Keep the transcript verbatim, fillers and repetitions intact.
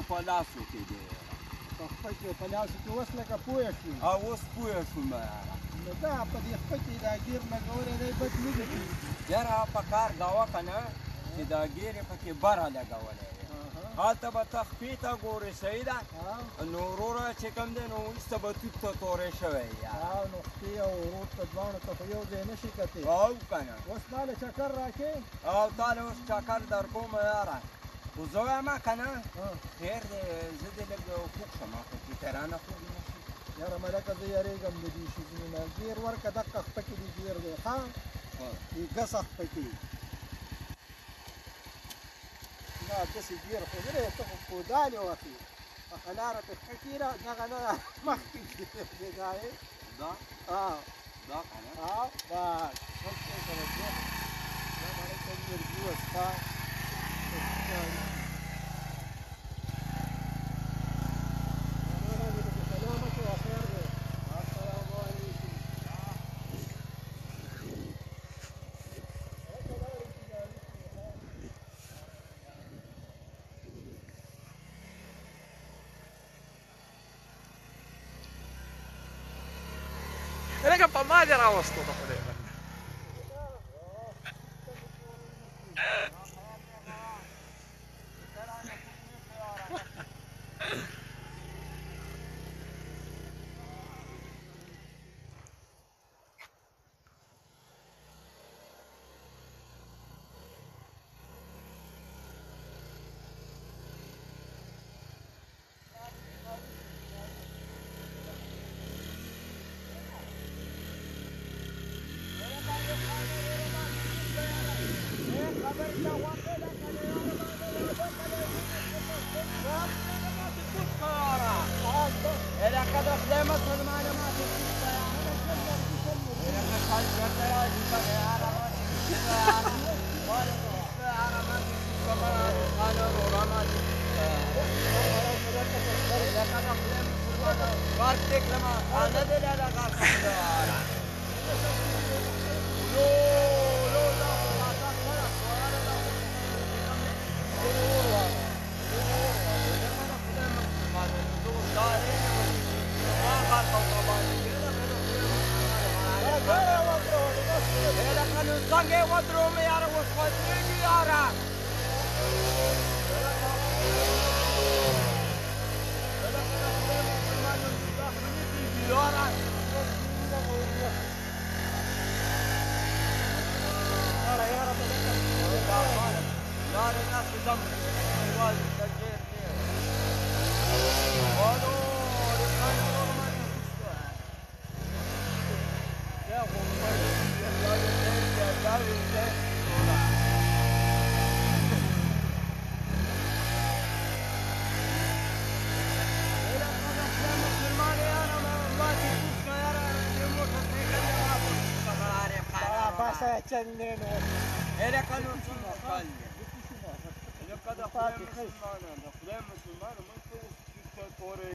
په لاسو کې دی په خپکې په لاسو کې اوس لکه پوه شوې او اوس پوه شوم نو دا په دې خپکې دا ګیر لګولی دی بد نه دي یاره په کار کوه که نه چې دا ګیر یې پکې بره لګولی دی هلته به ته خپې ته ګورې صحیح ده نو وروره چې کوم دی نو وروسته به توت ته تورې شوی او نو خپې او ورور ته دواړو ته په یو ځای نه شي کتې او که نه اوس ما له چکر راکې او تا له اوس چکر در کوم یاره خو زه وایم که نه خیر دی زه دې لږ خوږ شم خو چې ته رانه خوږ نه شي یاره ملکه زه یارېږم د دې شیزونو نه ګیر ورکه دقه خپکې دې ګیر دی ښه دې ګسه خپکې دا داسې ګیر خو نه دی ته خو کودالې وهې په قلاره پې ښه کېږده دغه نه مخکې دی دا یې دا دا که نه بس بس سره دا ملکه انرژي وستا لکه په ما دې راوستو د خدای بنده چندینو هله کنو څنګه خپل دي لکه د خدای مسلمانانو د خدای مسلمانانو موږ ته